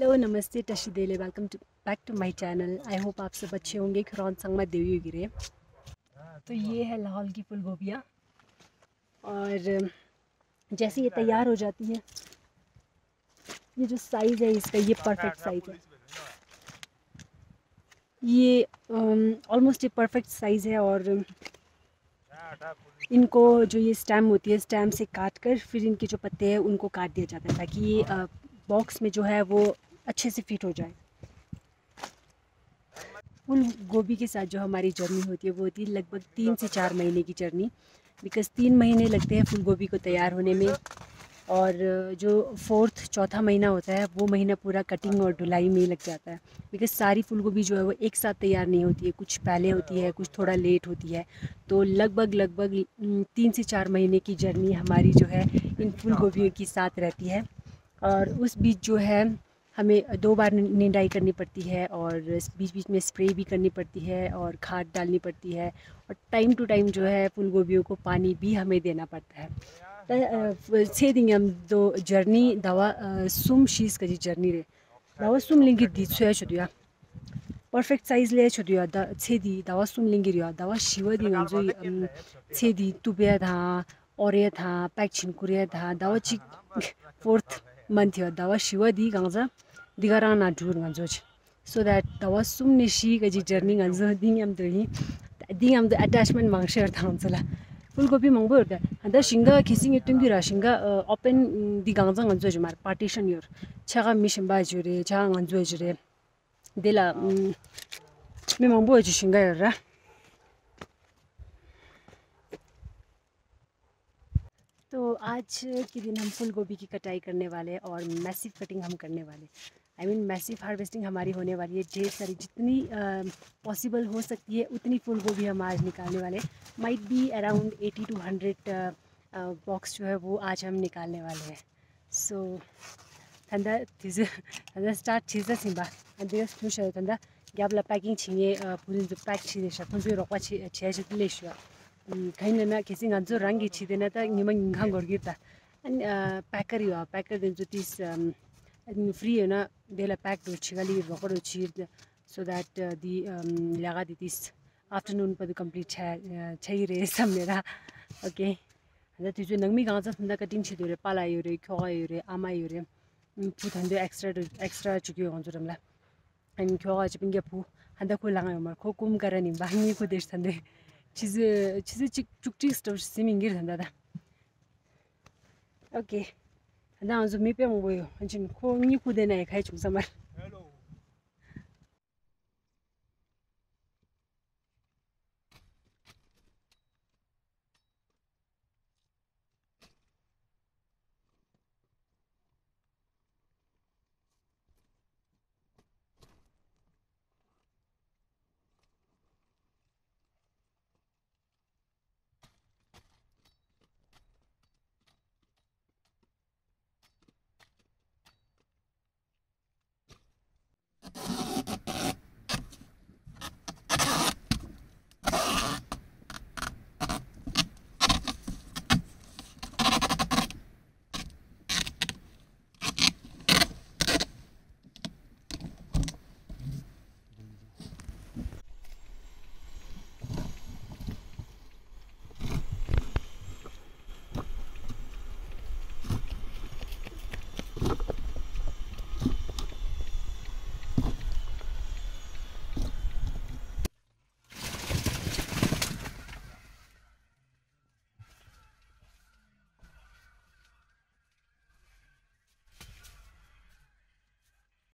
Hello नमस्ते टशीदेले welcome to back to my channel. I hope आप सब अच्छे होंगे। खरौन संग में देवी गिरे। तो ये है लाहौल की फूल गोभियाँ और जैसे ये तैयार हो जाती है, ये जो साइज़ है इसका, ये परफेक्ट साइज़ है। ये ऑलमोस्ट ये परफेक्ट साइज़ है और इनको जो ये स्टेम होती है, स्टेम से काट कर फिर इनके जो पत्ते हैं उनको काट दिया जाता है ताकि ये बॉक्स में जो है वो अच्छे से फिट हो जाए। फूल गोभी के साथ जो हमारी जर्नी होती है वो होती है लगभग 3 से 4 महीने की जर्नी, बिकॉज़ 3 महीने लगते हैं फूल गोभी को तैयार होने में और जो चौथा महीना होता है वो महीना पूरा कटिंग और ढुलाई में ही लग जाता है। बिकॉज़ सारी फूल गोभी जो है वो एक साथ तैयार नहीं होती है, कुछ पहले होती है, कुछ थोड़ा लेट होती है। तो लगभग 3 से 4 महीने की जर्नी हमारी जो है इन फूल गोभियों के साथ रहती है। और उस बीच जो है हमें 2 बार निंदाई करनी पड़ती है और बीच बीच में स्प्रे भी करनी पड़ती है और खाद डालनी पड़ती है और टाइम टू टाइम जो है फूल गोभियों को पानी भी हमें देना पड़ता है। छेदिंग हम दो जर्नी दवा सुम शीज का जी जर्नी रे दवा सुम लिंगी दी छुया छुदिया परफेक्ट साइज ले छुदिया द छेदी दवा सुम लिंगी रिया दवा शिवा दी गंजो छेदी तुबे धा ओरे धा पैक्चिन कुरिया धा दवा ची 4th month yo dawa shiwa di gangza digara na dur nganzo so that dawa sumni shi ga ji journey nganzo dingam the attachment mangshar thangsala fulgobi mangbo da anda shinga kissing itumbi ra shinga open di gangza nganzo jmar partition yor chaga mission ba jure cha nganzo jure dela me mangbo ji shinga yor ra। तो आज के दिन हम फूल गोभी की कटाई करने वाले हैं और मैसिव कटिंग हम करने वाले। आई मीन मैसिव हार्वेस्टिंग हमारी होने वाली है। ढेर सारी जितनी पॉसिबल हो सकती है उतनी फूल गोभी हम आज निकालने वाले। Might be around 80 to 100 box जो है वो आज हम निकालने वाले हैं। सो तंदा तंदा स्टार्ट चीज़ सिंबा अंदर खुश है तंदा गैबला पैकिंग छिए फूल जो पैक छिए शकुन जो रोका छिए छिए लेशुआ कहीं ना किसी गंजो रंग इच्छी देना था निमंग इंघांग और गिरता पैकर युवा पैकर दिन जो तीस फ्री है ना देला पैक दो चिगाली रोकड़ उच्छी so that the लगा दी तीस आफ्टरनून पर कंप्लीट चाहिए रे सब मेरा ओके अंदर तुझे नंगमी गांव से फंदा कटिंग छिदो रे पाला यूरे क्यों यूरे आमा यूरे फूट हंदे एक्स्ट्रा चुकी हो गंजो रमला एंड क्यों आज पिंगे फू हंदा को लगा मर खो कुम करनी बाहनी को देश हंदे 치즈 쭉쭉 스톱 시밍길 된다다. 오케이. 나 아주 미병 보여. 안진 코니 쿠데나에 가이 중사말.